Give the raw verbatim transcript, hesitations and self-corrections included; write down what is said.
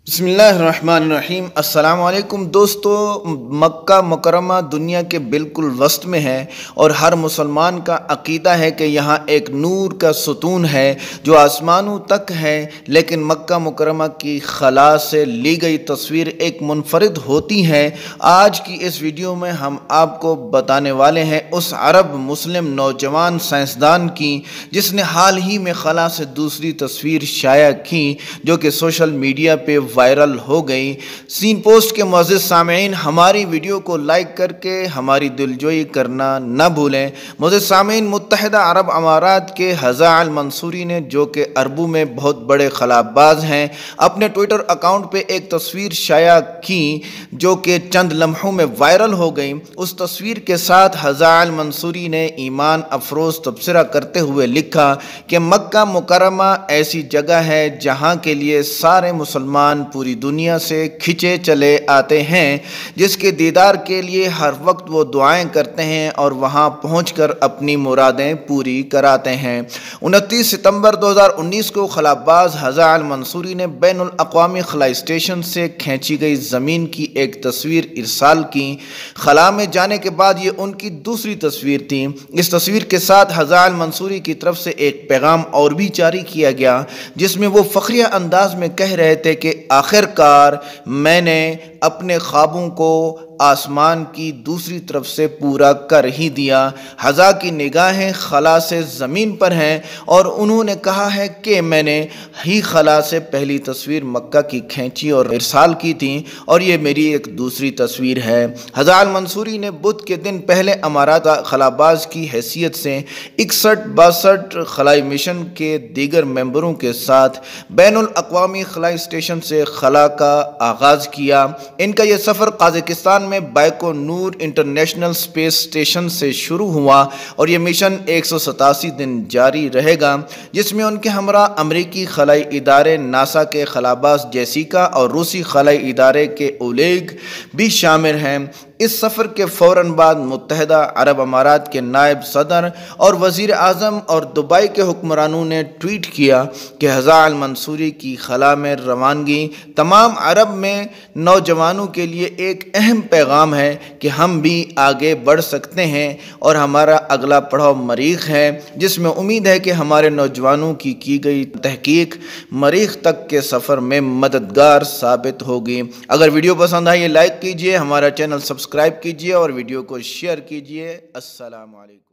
बिस्मिल्लाहिर्रहमानिर्रहीम। अस्सलाम वालेकुम दोस्तों, मक्का मुकर्रमा दुनिया के बिल्कुल वस्त में है और हर मुसलमान का अकीदा है कि यहाँ एक नूर का सुतून है जो आसमानों तक है। लेकिन मक्का मुकर्रमा की खला से ली गई तस्वीर एक मुनफरिद होती है। आज की इस वीडियो में हम आपको बताने वाले हैं उस अरब मुस्लिम नौजवान साइंसदान की जिसने हाल ही में खला से दूसरी तस्वीर शाया की जो कि सोशल मीडिया पे वायरल हो गई। सीन पोस्ट के मुअज़्ज़िज़ सामीन, हमारी वीडियो को लाइक करके हमारी दिलजोई करना न भूलें। मुअज़्ज़िज़ सामीन, मुत्तहिदा अरब अमारात के हज़ा अल मंसूरी ने, जो कि अरबों में बहुत बड़े खलाबाज हैं, अपने ट्विटर अकाउंट पे एक तस्वीर शाया की जो कि चंद लम्हों में वायरल हो गई। उस तस्वीर के साथ हज़ा अल मंसूरी ने ईमान अफरोज़ तबसरा करते हुए लिखा कि मक्का मुकर्रमा ऐसी जगह है जहाँ के लिए सारे मुसलमान पूरी दुनिया से खिंचे चले आते हैं, जिसके दीदार के लिए हर वक्त वो दुआएं करते हैं और वहां पहुंचकर अपनी मुरादें पूरी कराते हैं। उनतीस सितंबर दो हज़ार उन्नीस को खलाबाज हज़ा अल मंसूरी ने बैनुल अक़वामी खला स्टेशन से खींची गई ज़मीन की एक तस्वीर इरसाल की। खला में जाने के बाद ये उनकी दूसरी तस्वीर थी। इस तस्वीर के साथ हज़ा अल मंसूरी की तरफ से एक पैगाम और भी जारी किया गया जिसमें वो फ़ख्रिया अंदाज में कह रहे थे कि आखिरकार मैंने अपने ख्वाबों को आसमान की दूसरी तरफ से पूरा कर ही दिया। हज़ा की निगाहें खला से ज़मीन पर हैं और उन्होंने कहा है कि मैंने ही खला से पहली तस्वीर मक्का की खींची और इरसाल की थी और ये मेरी एक दूसरी तस्वीर है। हज़ा अल मंसूरी ने बुध के दिन पहले अमारात खलाबाज की हैसियत से इकसठ बासठ खलाई मिशन के दीगर मेंबरों के साथ बैनुल अक़वामी खला स्टेशन से खला का आगाज़ किया। इनका यह सफ़र कज़ाकिस्तान में बाइको नूर इंटरनेशनल स्पेस स्टेशन से शुरू हुआ और ये मिशन एक सौ सतासी दिन जारी रहेगा, जिसमें उनके हमरा अमरीकी खलाई इदारे नासा के खलाबाज जेसिका और रूसी खलाई इदारे के ओलेग भी शामिल हैं। इस सफ़र के फ़ौरन बाद मुत्तहिदा अरब अमारात के नायब सदर और वज़ीर आज़म और दुबई के हुक्मरानों ने ट्वीट किया कि हज़ा अल मंसूरी की खला में रवानगी तमाम अरब में नौजवानों के लिए एक अहम पैगाम है कि हम भी आगे बढ़ सकते हैं और हमारा अगला पड़ाव मरीख़ है, जिसमें उम्मीद है कि हमारे नौजवानों की की गई तहकीक मरीख़ तक के सफ़र में मददगार साबित होगी। अगर वीडियो पसंद आई लाइक कीजिए, हमारा चैनल सब्सक्राइब कीजिए और वीडियो को शेयर कीजिए। अस्सलाम वालेकुम।